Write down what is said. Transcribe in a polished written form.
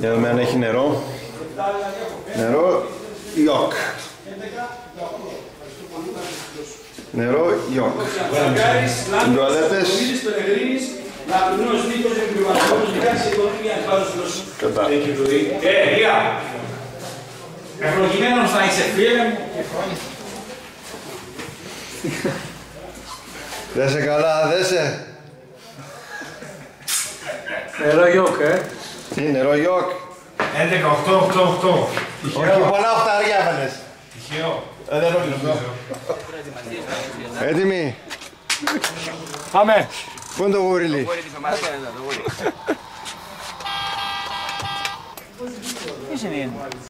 Για δούμε αν έχει νερό. Νερό, γιοκ. Νερό, γιοκ. Τουαλέτες. Κατά. Ρία. Ευλογημένος να είσαι φίλε μου. Δέσε καλά, δέσε. Νερό γιοκ, Τι, νερό γιοκ. 11, 8, 8, 8. Όχι, πολλά οχτάρια έφανες. Τυχαίο. Δεν νομίζω. Έτοιμοι. Πάμε. Πού είναι το γουρίλι? Τι είναι?